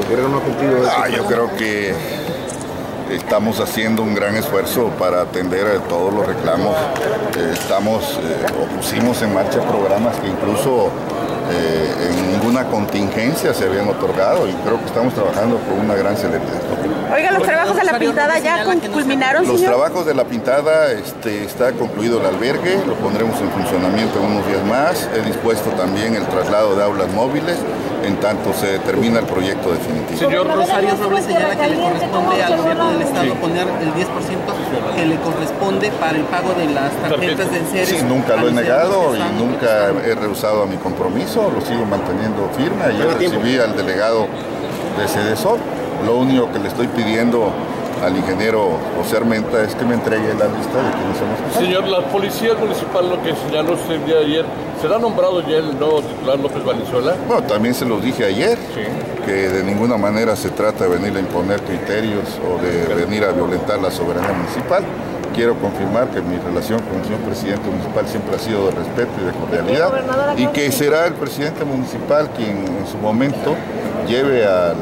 gobierno no ha cumplido eso. Yo creo que estamos haciendo un gran esfuerzo para atender a todos los reclamos. Pusimos en marcha programas que incluso en ninguna contingencia se habían otorgado, y creo que estamos trabajando con una gran celeridad. Oiga, ¿los trabajos de la pintada ya culminaron, señor? Los trabajos de la pintada, está concluido el albergue, lo pondremos en funcionamiento en unos días más. He dispuesto también el traslado de aulas móviles en tanto se termina el proyecto definitivo. Señor Rosario Robles señala que le corresponde al gobierno del estado poner el 10% que le corresponde para el pago de las tarjetas de enseres. Sí, nunca lo he negado y nunca he rehusado a mi compromiso, lo sigo manteniendo firme. Ayer recibí al delegado de Cedesol. Lo único que le estoy pidiendo al ingeniero José Armenta es que me entregue la lista de quienes somos responsables. Señor, la policía municipal, lo que señaló usted el día de ayer, ¿será nombrado ya el nuevo titular López Valenzuela? Bueno, también se los dije ayer, que de ninguna manera se trata de venir a imponer criterios o de venir a violentar la soberanía municipal. Quiero confirmar que mi relación con el señor presidente municipal siempre ha sido de respeto y de cordialidad, y que será el presidente municipal quien en su momento lleve al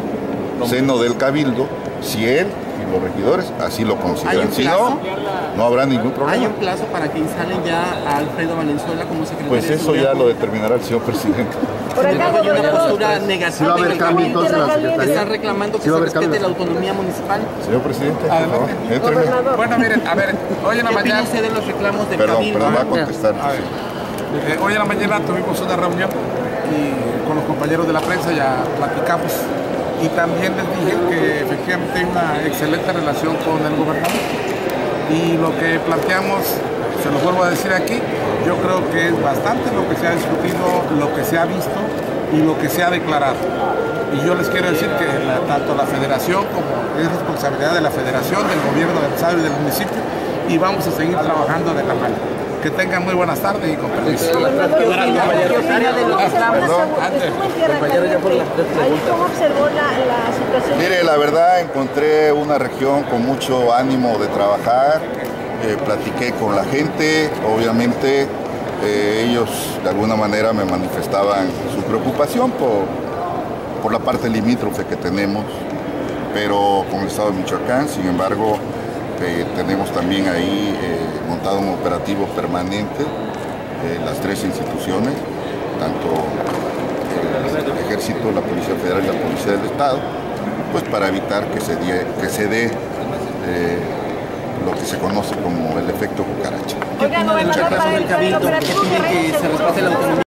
seno del cabildo, si él y los regidores así lo consideran. Si no, no habrá ningún problema. ¿Hay un plazo para que instalen ya a Alfredo Valenzuela como secretario? Pues eso ya lo determinará el señor presidente. Por acá, hay una postura negativa en el cabildo. Están reclamando que se respete la autonomía municipal. Señor presidente, por favor, éntreme. Bueno, miren, a ver, hoy en la mañana... ¿Qué opina usted de los reclamos del Perdón, cabildo? va a contestar. A ver, hoy en la mañana tuvimos una reunión y con los compañeros de la prensa ya platicamos. Y también les dije que efectivamente hay una excelente relación con el gobernador. Y lo que planteamos, se lo vuelvo a decir aquí, yo creo que es bastante lo que se ha discutido, lo que se ha visto y lo que se ha declarado. Y yo les quiero decir que tanto la federación como es responsabilidad de la federación, del gobierno del estado y del municipio, y vamos a seguir trabajando de la mano. Que tengan muy buenas tardes y con permiso. ¿Cómo observó la situación? Mire, la verdad encontré una región con mucho ánimo de trabajar, platiqué con la gente, obviamente ellos de alguna manera me manifestaban su preocupación por la parte limítrofe que tenemos, pero con el estado de Michoacán. Sin embargo, tenemos también ahí montado un operativo permanente, las tres instituciones, tanto el Ejército, la Policía Federal y la Policía del Estado, pues para evitar que se dé lo que se conoce como el efecto cucaracha. ¿Qué opina del retraso del cabildo? ¿Por qué pide que se respete la autonomía?